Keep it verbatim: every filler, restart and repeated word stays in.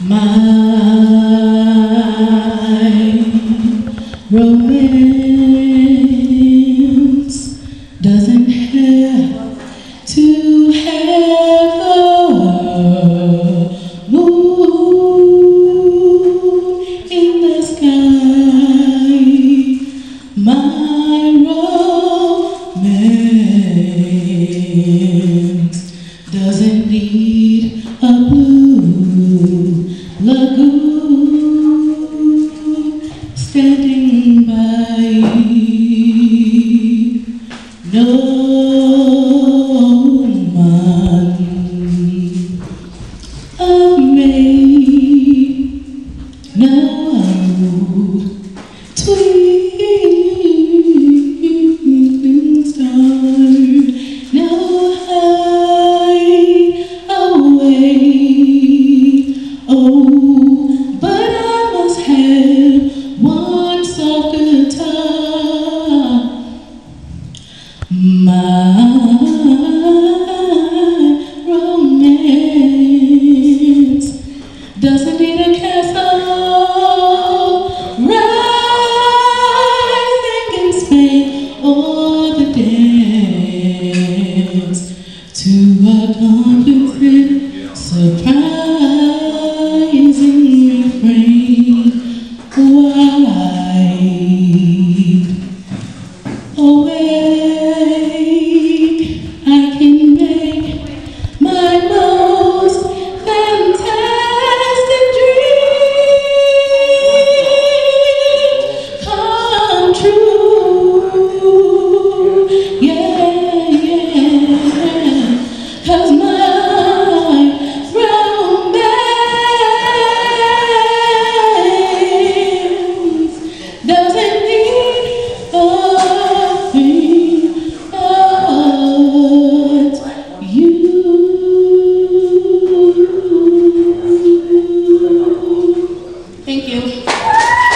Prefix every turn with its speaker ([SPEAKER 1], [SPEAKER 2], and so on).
[SPEAKER 1] My romance doesn't have to have a moon in the sky. My romance doesn't need a blue lagoon standing by. No man of me, no twinkling star, no hideaway. Oh, but I must have one soft guitar. My romance doesn't need a castle rising in Spain or the dance to a complicated, surprising refrain. Wide awake, I can make my most fantastic dream come true. Yeah, yeah, 'cause my romance doesn't need a thing but you. Thank you.